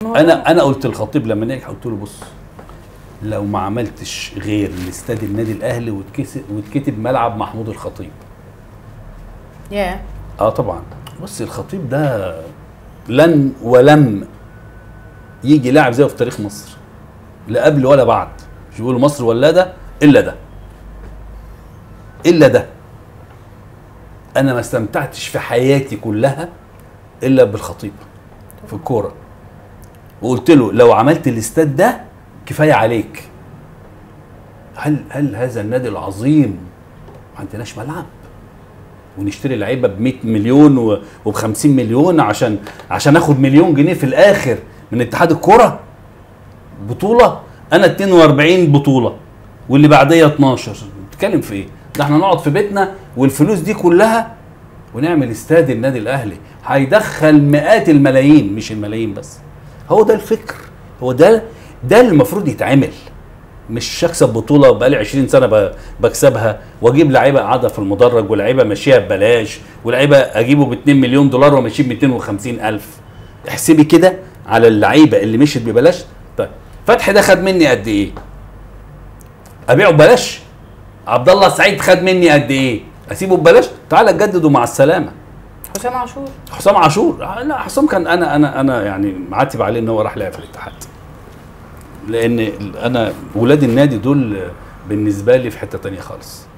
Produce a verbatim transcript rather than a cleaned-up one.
انا انا قلت للخطيب لما نجح، قلت له بص، لو ما عملتش غير الاستاد النادي الاهلي واتكسب واتكتب ملعب محمود الخطيب. ياه. اه طبعا. بص الخطيب ده لن ولم يجي لاعب زيه في تاريخ مصر، لا قبل ولا بعد. مش بيقولوا مصر ولاده الا ده الا ده. انا ما استمتعتش في حياتي كلها الا بالخطيب في الكوره. وقلت له لو عملت الاستاد ده كفايه عليك. هل هل هذا النادي العظيم ما عندناش ملعب ونشتري لعيبه ب مية مليون وب خمسين مليون عشان عشان اخد مليون جنيه في الاخر من اتحاد الكوره؟ بطوله انا اتنين واربعين بطوله واللي بعديه اتناشر، بتتكلم في ايه؟ ده احنا نقعد في بيتنا والفلوس دي كلها ونعمل استاد النادي الاهلي هيدخل مئات الملايين، مش الملايين بس. هو ده الفكر، هو ده ده اللي المفروض يتعمل. مش اكسب بطوله بقالي عشرين سنه بكسبها واجيب لعيبه قاعده في المدرج ولعيبه ماشيه ببلاش ولعيبه اجيبه ب اتنين مليون دولار وماشيه ب ميتين وخمسين الف. احسبي كده على اللعيبه اللي مشيت ببلاش. طيب فتحي ده خد مني قد ايه؟ ابيعه ببلاش؟ عبد الله السعيد خد مني قد ايه؟ اسيبه ببلاش؟ تعالى تجددوا مع السلامه. حسام عاشور حسام عاشور لا حسام كان انا انا انا يعني معاتب عليه ان هو راح لعب في الاتحاد، لان انا ولاد النادي دول بالنسبه لي في حته تانية خالص.